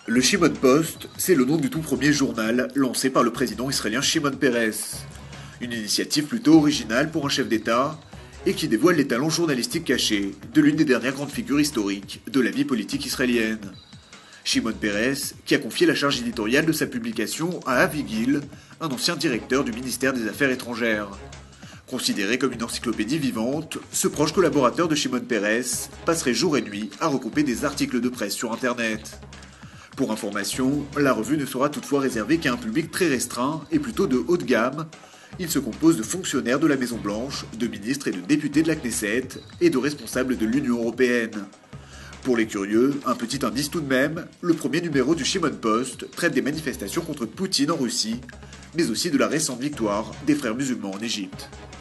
Le Shimon Post, c'est le nom du tout premier journal lancé par le président israélien Shimon Peres. Une initiative plutôt originale pour un chef d'État et qui dévoile les talents journalistiques cachés de l'une des dernières grandes figures historiques de la vie politique israélienne. Shimon Peres, qui a confié la charge éditoriale de sa publication à Avi Gil, un ancien directeur du ministère des Affaires étrangères. Considéré comme une encyclopédie vivante, ce proche collaborateur de Shimon Peres passerait jour et nuit à recouper des articles de presse sur Internet. Pour information, la revue ne sera toutefois réservée qu'à un public très restreint et plutôt de haut de gamme. Il se compose de fonctionnaires de la Maison-Blanche, de ministres et de députés de la Knesset et de responsables de l'Union européenne. Pour les curieux, un petit indice tout de même, le premier numéro du Shimon Post traite des manifestations contre Poutine en Russie, mais aussi de la récente victoire des frères musulmans en Égypte.